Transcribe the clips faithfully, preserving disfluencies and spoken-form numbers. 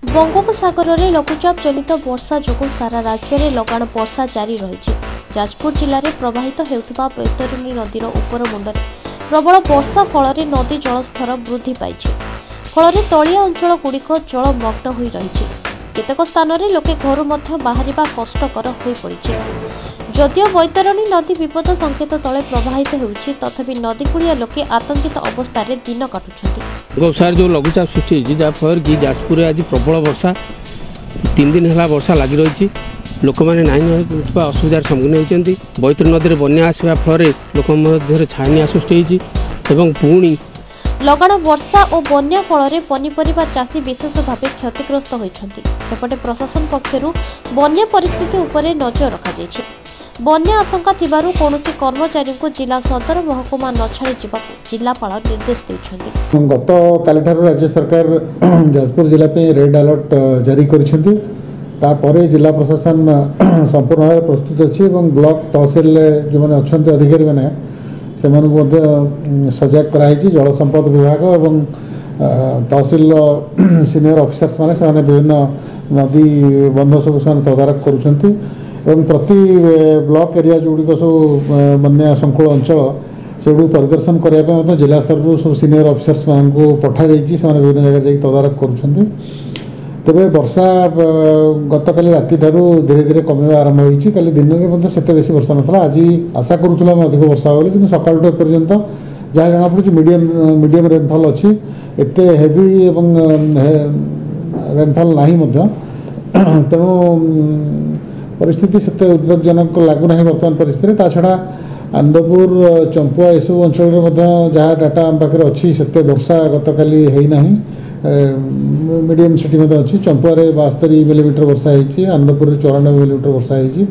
बंगोपसागर में लघुचाप जनित वर्षा जोगु सारा राज्य में लगाण वर्षा जारी रही। जाजपुर जिले में प्रवाहित होता बैतरणी नदीर उपर मुंडे प्रबल वर्षा फल नदी जलस्तर वृद्धि पाई फल तलिया अंचल गुड़िक जलमग्न हो रही। केतेक स्थान में लोके घर बाहर कष्टकर हो पड़ी। जदियो बैतरणी नदी विपद संकेत तले प्रवाहित होउछि तथापि नदीकूलिया लोके आतंकित अवस्था रे दिन काटुछन्ति। गोसार जो लघुचाप सृष्टि होइछि जा फर कि जाजपुर आज प्रबल वर्षा तीन दिन है वर्षा लगी रही। लोक मैंने नाइन असुविधार सम्मुखीन होती। बैतरणी नदी में बन्या आसवा फल लोक छानिया सृष्टि होती। पुणी लगाण वर्षा और बन्या फल पनीपरिबा चाषी विशेष भाव क्षतिग्रस्त होइछन्ति। सेपटे प्रशासन पक्षरु बन्या परिस्थिति उपरे नजर रखा जायछि। बन्या आशंका थिबारु कोनोसी कर्मचारी को जिला सदर महकुमा न छाड़ी जिबाकु जिलापाल निर्देश दैछन्ति। गत कालिठारु राज्य सरकार जाजपुर जिला पे रेड अलर्ट जारी करिसेंति। तापरे जिला प्रशासन संपूर्ण भाव प्रस्तुत अछि एवं ब्लॉक तहसील जो माने अछन्ति अधिकारी माने सेमानकु मध्ये सजग कराइछि। जल संपद विभाग एवं तहसील सीनियर ऑफिसर्स माने सेमाने विभिन्न नदी बंध सब तदारख करुछन्ति एवं प्रति ब्लॉक एरिया जोड़ी सब बन्या संकुल अंचल से परिदर्शन करने जिला स्तर सब सीनियर ऑफिसर्स मान को पठा जाइए। से विभिन्न जगह जाकि तदारख करुँच। तेरे वर्षा गतकाली राति ठारू धीरे धीरे कमिवा आरंभ होती। काली दिन में सेते बेसी वर्षा नाला। आज आशा करूला अधिक वर्षा हो कि सकाल पर्यंत जहाँ जना पड़ी मीडियम मीडियम रेनफॉल अच्छी एत हेवी एवं रेनफॉल ना तेणु परिस्थिति सेते उद्वेगजनक लगुना बर्तमान परिस्थिति। ता छड़ा आनंदपुर चंपुआ यू अंचल जहाँ डाटा आम पाखे अच्छी से वर्षा गतकाली है मीडियम सिटी अच्छी। चंपुआ बास्तरी मिलीमीटर वर्षा होती। आनंदपुर चौरानबे मिलीमीटर वर्षा होती।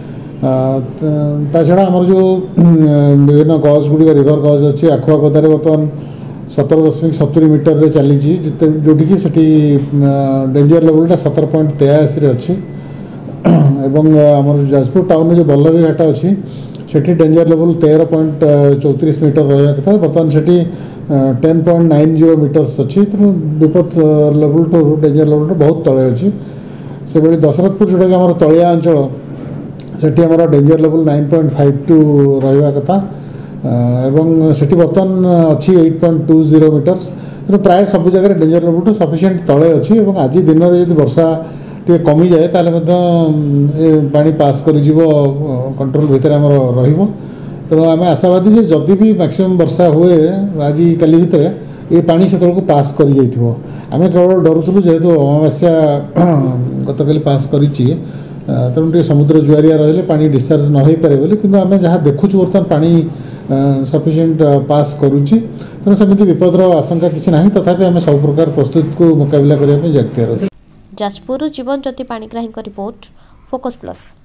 छड़ा आमर जो विभिन्न गज गुड़िक रिवर गज अच्छी आखुआ गदारे बर्तमान सतर दशमिक सतुरी मीटर रे चली जोटिकी से डेंजर लेवलटा सतर पॉइंट तेयासी अच्छी। एवं आमर जाजपुर टाउन में जो बल्लभी घाटा अच्छी सेठी डेंजर लेवल तेरह पॉइंट चौतीस मीटर रहा कथा। बर्तमान सेठी ten point nine zero metres अच्छी। तेणु विपद लेवल टू डेंजर लेवल टू बहुत तले अच्छी। से भाई दशरथपुर जोटा कि आम तलिया अंचल सेठी आमर danger level nine point five two रहा कथा एवं सेठी बर्तमान अच्छी eight point two zero metres. तेणु प्राय सब जगह डेंजर लेवल टू सफिशिएंट तले अच्छी। आज दिन में यदि वर्षा टे कमी जाए ताले पानी पास कर कंट्रोल भितर आमर रहिबो। तेणु आम आशावादी जे जदि भी मैक्सिमम वर्षा हुए आज काली भितर ये पानी से पास कर जाइथिबो। आम केवल डरुथुलु जेहेतु अमावास्या गतकाली पास करिछि तेणु टे समुद्र जुआरिया रहिले पानी डिस्चार्ज न हो पारे बोली। किंतु आम जहाँ देखुछु बर्तमान पानी सफिशिएंट पास करुछि। तेणु सेमिति विपदर आशंका किछि नाही। तथापि आम सब प्रकार प्रस्तुत को मुकाबला करबा जागतिया। Jajpur Jiban Jyoti Panigrahi report focus plus.